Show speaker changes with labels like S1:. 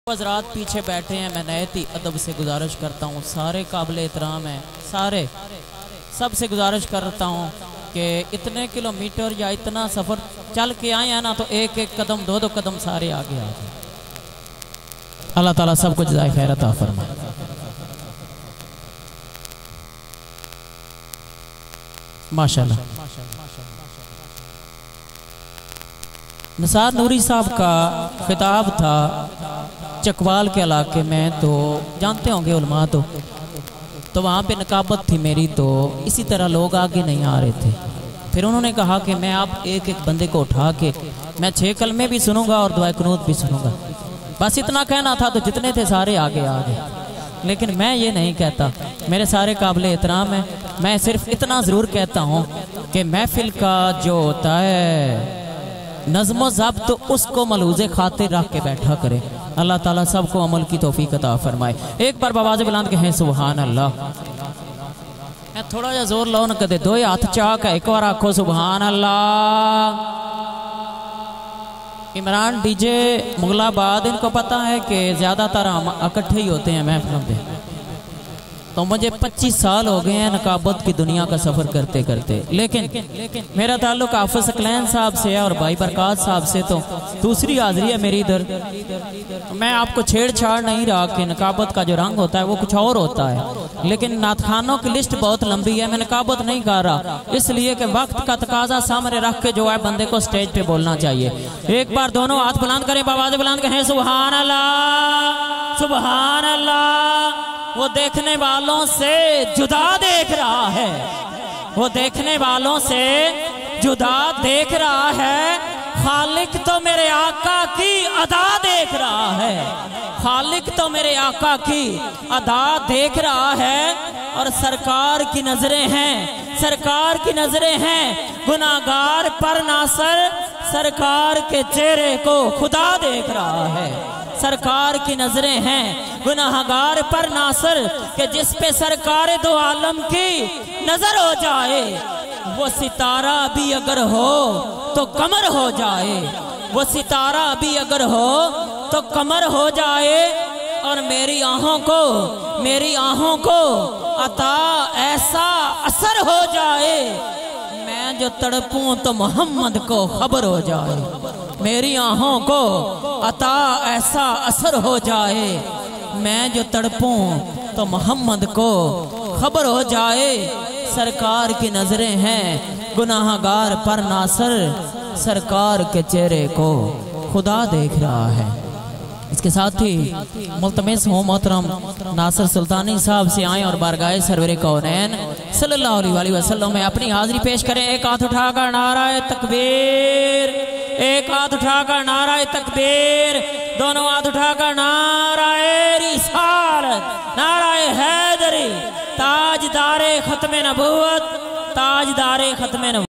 S1: حضرات پیچھے بیٹھے ہیں، میں نہایت ہی ادب سے گزارش کرتا ہوں، سارے قابل احترام ہیں، سارے سب سے گزارش کرتا ہوں کہ اتنے کلومیٹر یا اتنا سفر چل کے آئے ہیں نا، تو ایک ایک قدم دو قدم سارے آگے آ جائیں۔ اللہ تعالیٰ سب کو جزائے خیر عطا فرمائے۔ ماشاءاللہ نثار نوری صاحب کا خطاب تھا چکوال کے علاقے میں، تو جانتے ہوں گے علماء تو وہاں پہ نقابت تھی میری، تو اسی طرح لوگ آگے نہیں آ رہے تھے۔ پھر انہوں نے کہا کہ میں آپ ایک ایک بندے کو اٹھا کے میں 6 کلمے بھی سنوں گا اور دعائے قنوت بھی سنوں گا، بس اتنا کہنا تھا، تو جتنے تھے سارے آگے آ گئے۔ لیکن میں یہ نہیں کہتا، میرے سارے قابل احترام ہیں، میں صرف اتنا ضرور کہتا ہوں کہ محفل کا جو ہوتا ہے نظم و ضبط، اس کو ملحوظ خاطر رکھ کے بیٹھا کرے۔ اللہ تعالیٰ سب کو عمل کی توفیق عطا فرمائے۔ ایک بار بآواز بلند کہیں سبحان اللہ۔ میں تھوڑا جا زور لاؤ نہ کدے، دو ہاتھ چاک ہے، ایک بار آکھو سبحان اللہ۔ عمران ڈی جے مغل آباد، ان کو پتا ہے کہ زیادہ تر ہم اکٹھے ہی ہوتے ہیں محفلوں پہ، تو مجھے 25 سال ہو گئے ہیں نقابت کی دنیا کا سفر کرتے کرتے، لیکن میرا تعلق حافظ ثقلین صاحب سے ہے اور بھائی برکات صاحب سے، تو دوسری حاضری ہے میری ادھر۔ میں آپ کو چھیڑ چھاڑ نہیں رہا کہ نقابت کا جو رنگ ہوتا ہے وہ کچھ اور ہوتا ہے، لیکن نعت خوانوں کی لسٹ بہت لمبی ہے، میں نقابت نہیں کر رہا، اس لیے کہ وقت کا تقاضا سامنے رکھ کے جو ہے بندے کو سٹیج پہ بولنا چاہیے۔ ایک بار دونوں ہاتھ بلند کریں، بآواز بلند کہیں سبحان اللہ سبحان اللہ۔ وہ دیکھنے والوں سے جدا دیکھ رہا ہے، وہ دیکھنے والوں سے جدا دیکھ رہا ہے، خالق تو میرے آقا کی ادا دیکھ رہا ہے، خالق تو میرے آقا کی ادا دیکھ رہا ہے، اور سرکار کی نظریں ہیں، سرکار کی نظریں ہیں، گناہگار پر ناصر سرکار کے چہرے کو خدا دیکھ رہا ہے، سرکار کی نظریں ہیں گناہگار پر ناصر، کہ جس پہ سرکار دو عالم کی نظر ہو جائے، وہ ستارہ بھی اگر ہو تو قمر ہو جائے، وہ ستارہ بھی اگر ہو تو قمر ہو جائے، اور میری آنکھوں کو عطا ایسا اثر ہو جائے، میں جو تڑپوں تو محمد کو خبر ہو جائے، میری آنکھوں کو عطا ایسا اثر ہو جائے، میں جو تڑپوں تو محمد کو خبر ہو جائے، سرکار کی نظریں ہیں گناہگار پر ناصر سرکار کے چہرے کو خدا دیکھ رہا ہے۔ اس کے ساتھ ہی ملتمس ہوں محترم ناصر سلطانی صاحب سے آئیں اور بارگاہ سرور کونین صلی اللہ علیہ وسلم میں اپنی حاضری پیش کریں۔ ایک ہاتھ اٹھا کر نعرہ تکبیر، ایک ہاتھ اٹھا کر نعرہ تکبیر، دونوں ہاتھ اٹھا کر نعرہ رسالت، نعرہ حیدری، تاجدار ختم نبوت، تاجدار ختم نبوت۔